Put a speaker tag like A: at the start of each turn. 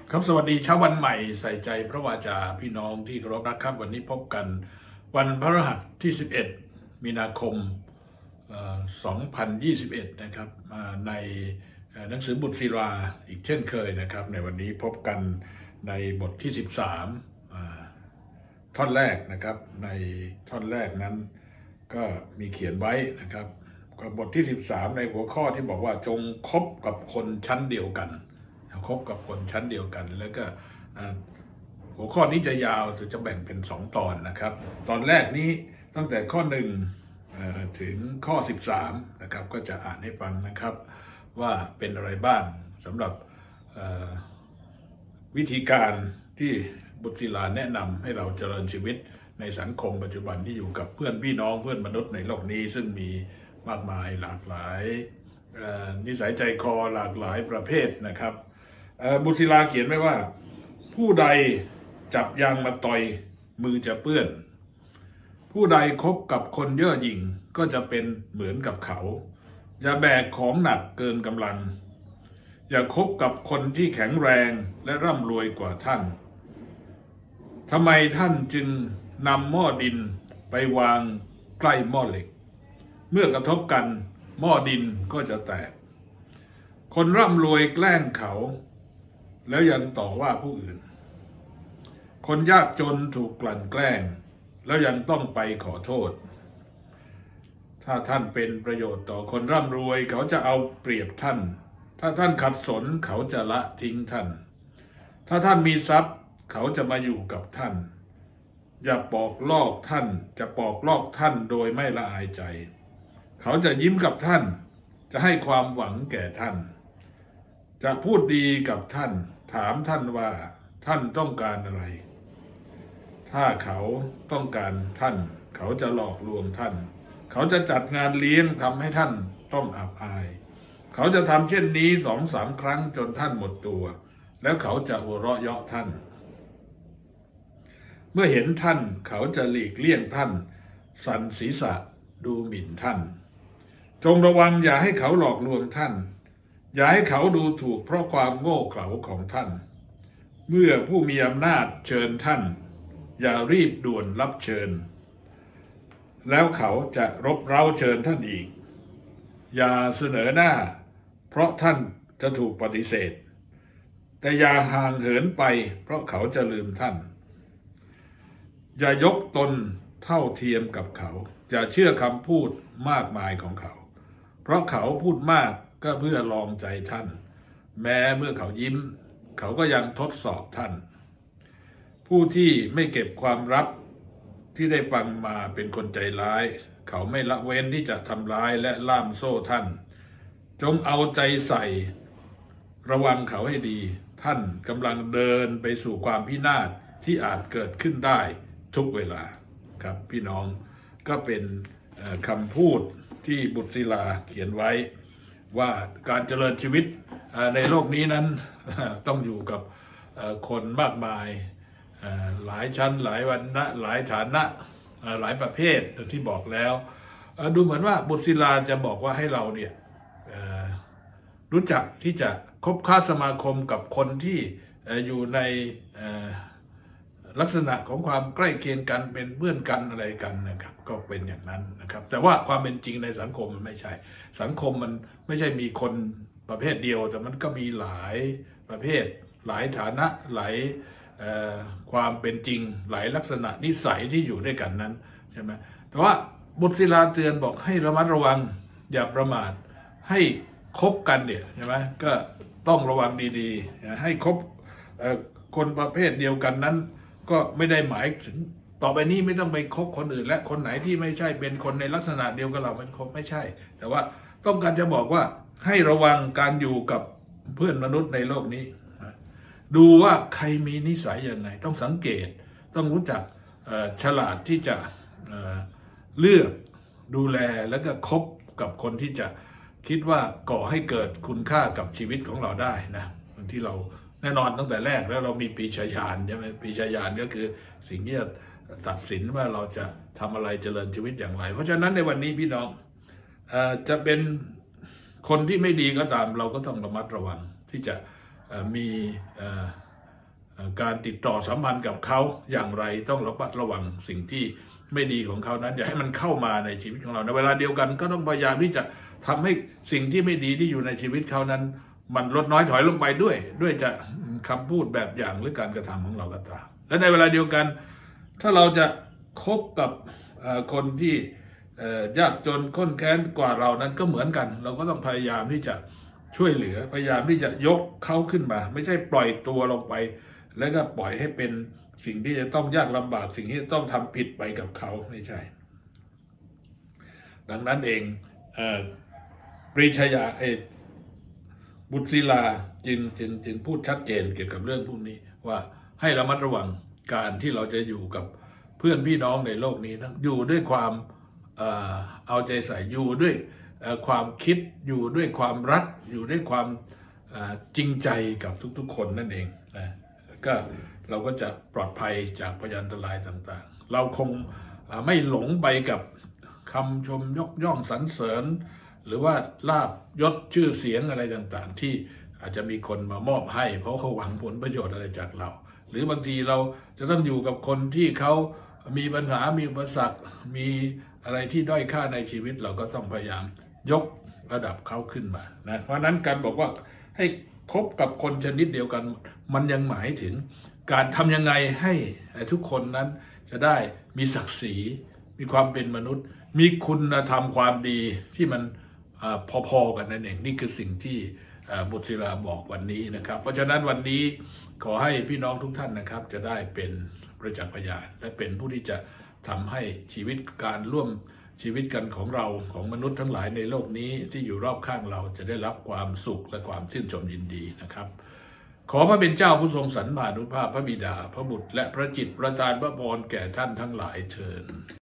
A: ครับสวัสดีเช้าวันใหม่ใส่ใจพระวาจาพี่น้องที่เคารพรักครับวันนี้พบกันวันพฤหัสที่11มีนาคม2021นะครับในหนังสือบุตรศิลาอีกเช่นเคยนะครับในวันนี้พบกันในบทที่13ท่อนแรกนะครับในท่อนแรกนั้นก็มีเขียนไว้นะครับก็บทที่13ในหัวข้อที่บอกว่าจงคบกับคนชั้นเดียวกันคบกับคนชั้นเดียวกันแล้วก็หัวข้อนี้จะยาวจะแบ่งเป็น2ตอนนะครับตอนแรกนี้ตั้งแต่ข้อ1ถึงข้อ13นะครับก็จะอ่านให้ฟังนะครับว่าเป็นอะไรบ้างสำหรับวิธีการที่บุตรศิลาแนะนำให้เราเจริญชีวิตในสังคมปัจจุบันที่อยู่กับเพื่อนพี่น้องเพื่อนมนุษย์ในโลกนี้ซึ่งมีมากมายหลากหลายนิสัยใจคอหลากหลายประเภทนะครับบุตรศิลาเขียนไว้ว่าผู้ใดจับยางมาต่อยมือจะเปื้อนผู้ใดคบกับคนเย่อหยิ่งก็จะเป็นเหมือนกับเขาอย่าแบกของหนักเกินกำลังอย่าคบกับคนที่แข็งแรงและร่ำรวยกว่าท่านทำไมท่านจึงนำหม้อดินไปวางใกล้หม้อเหล็กเมื่อกระทบกันหม้อดินก็จะแตกคนร่ำรวยแกล้งเขาแล้วยังต่อว่าผู้อื่นคนยากจนถูกกลั่นแกล้งแล้วยังต้องไปขอโทษถ้าท่านเป็นประโยชน์ต่อคนร่ำรวยเขาจะเอาเปรียบท่านถ้าท่านขัดสนเขาจะละทิ้งท่านถ้าท่านมีทรัพย์เขาจะมาอยู่กับท่านอย่าปอกลอกท่านจะปอกลอกท่านโดยไม่ละอายใจเขาจะยิ้มกับท่านจะให้ความหวังแก่ท่านจะพูดดีกับท่านถามท่านว่าท่านต้องการอะไรถ้าเขาต้องการท่านเขาจะหลอกลวงท่านเขาจะจัดงานเลี้ยงทำให้ท่านต้องอับอายเขาจะทำเช่นนี้2-3 ครั้งจนท่านหมดตัวแล้วเขาจะหัวเราะเยาะท่านเมื่อเห็นท่านเขาจะหลีกเลี่ยงท่านสั่นศีรษะดูหมิ่นท่านจงระวังอย่าให้เขาหลอกลวงท่านอย่าให้เขาดูถูกเพราะความโง่เขลาของท่านเมื่อผู้มีอำนาจเชิญท่านอย่ารีบด่วนรับเชิญแล้วเขาจะรบเร้าเชิญท่านอีกอย่าเสนอหน้าเพราะท่านจะถูกปฏิเสธแต่อย่าห่างเหินไปเพราะเขาจะลืมท่านอย่ายกตนเท่าเทียมกับเขาอย่าเชื่อคำพูดมากมายของเขาเพราะเขาพูดมากก็เพื่อลองใจท่านแม้เมื่อเขายิ้มเขาก็ยังทดสอบท่านผู้ที่ไม่เก็บความลับที่ได้ฟังมาเป็นคนใจร้ายเขาไม่ละเว้นที่จะทำร้ายและล่ามโซ่ท่านจงเอาใจใส่ระวังเขาให้ดีท่านกำลังเดินไปสู่ความพินาศที่อาจเกิดขึ้นได้ทุกเวลาครับพี่น้องก็เป็นคำพูดที่บุตรศิลาเขียนไว้ว่าการเจริญชีวิตในโลกนี้นั้นต้องอยู่กับคนมากมายหลายชั้นหลายวรรณะหลายฐานะหลายประเภทที่บอกแล้วดูเหมือนว่าบุตรศิลาจะบอกว่าให้เราเนี่ยรู้จักที่จะคบค้าสมาคมกับคนที่อยู่ในลักษณะของความใกล้เคียงกันเป็นเพื่อนกันอะไรกันนะครับก็เป็นอย่างนั้นนะครับแต่ว่าความเป็นจริงในสังคมมันไม่ใช่สังคมมันไม่ใช่มีคนประเภทเดียวแต่มันก็มีหลายประเภทหลายฐานะหลายความเป็นจริงหลายลักษณะนิสัยที่อยู่ด้วยกันนั้นใช่ไหมแต่ว่าบุตรศิลาเตือนบอกให้ระมัดระวังอย่าประมาทให้คบกันเนี่ยใช่ไหมก็ต้องระวังดีๆให้คบคนประเภทเดียวกันนั้นก็ไม่ได้หมายถึงต่อไปนี้ไม่ต้องไปคบคนอื่นและคนไหนที่ไม่ใช่เป็นคนในลักษณะเดียวกับเราเป็นคบไม่ใช่แต่ว่าต้องการจะบอกว่าให้ระวังการอยู่กับเพื่อนมนุษย์ในโลกนี้ดูว่าใครมีนิสัยยังไงต้องสังเกตต้องรู้จักฉลาดที่จะเลือกดูแลแล้วก็คบกับคนที่จะคิดว่าก่อให้เกิดคุณค่ากับชีวิตของเราได้นะที่เราแน่นอนตั้งแต่แรกแล้วเรามีปีชาญาณใช่ไหมปีชาญาณก็คือสิ่งที่จะตัดสินว่าเราจะทำอะไรเจริญชีวิตอย่างไรเพราะฉะนั้นในวันนี้พี่น้องจะเป็นคนที่ไม่ดีก็ตามเราก็ต้องระมัดระวังที่จะมีการติดต่อสัมพันธ์กับเขาอย่างไรต้องระมัดระวังสิ่งที่ไม่ดีของเขานั้นอย่าให้มันเข้ามาในชีวิตของเราในเวลาเดียวกันก็ต้องพยายามที่จะทำให้สิ่งที่ไม่ดีที่อยู่ในชีวิตเขานั้นมันลดน้อยถอยลงไปด้วยจะคำพูดแบบอย่างหรือการกระทำของเราก็ตามและในเวลาเดียวกันถ้าเราจะคบกับคนที่ยากจนข้นแค้นกว่าเรานั้นก็เหมือนกันเราก็ต้องพยายามที่จะช่วยเหลือพยายามที่จะยกเขาขึ้นมาไม่ใช่ปล่อยตัวลงไปแล้วก็ปล่อยให้เป็นสิ่งที่จะต้องยากลำบากสิ่งที่จะต้องทำผิดไปกับเขาไม่ใช่ดังนั้นเองปรีชยาบุตรศิลาจึงพูดชัดเจนเกี่ยวกับเรื่องพวกนี้ว่าให้ระมัดระวังการที่เราจะอยู่กับเพื่อนพี่น้องในโลกนี้นะอยู่ด้วยความเอาใจใส่อยู่ด้วยความคิดอยู่ด้วยความรักอยู่ด้วยความจริงใจกับทุกๆคนนั่นเองนะก็เราก็จะปลอดภัยจากพยันตรายต่างๆเราคงไม่หลงไปกับคำชมยกย่องสรรเสริญหรือว่าลาภยศชื่อเสียงอะไรต่างๆที่อาจจะมีคนมามอบให้เพราะเขาหวังผลประโยชน์อะไรจากเราหรือบางทีเราจะต้องอยู่กับคนที่เขามีปัญหามีอุปสรรคมีอะไรที่ด้อยค่าในชีวิตเราก็ต้องพยายามยกระดับเขาขึ้นมานะเพราะนั้นการบอกว่าให้คบกับคนชนิดเดียวกันมันยังหมายถึงการทำยังไงให้ทุกคนนั้นจะได้มีศักดิ์ศรีมีความเป็นมนุษย์มีคุณธรรมความดีที่มันพอๆกันนั่นเองนี่คือสิ่งที่บุตรศิลาบอกวันนี้นะครับเพราะฉะนั้นวันนี้ขอให้พี่น้องทุกท่านนะครับจะได้เป็นประจักษ์พยานและเป็นผู้ที่จะทำให้ชีวิตการร่วมชีวิตกันของเราของมนุษย์ทั้งหลายในโลกนี้ที่อยู่รอบข้างเราจะได้รับความสุขและความชื่นชมยินดีนะครับขอพระเป็นเจ้าผู้ทรงสรรพานุภาพพระบิดาพระบุตรและพระจิตประทานพระพรแก่ท่านทั้งหลายเถิด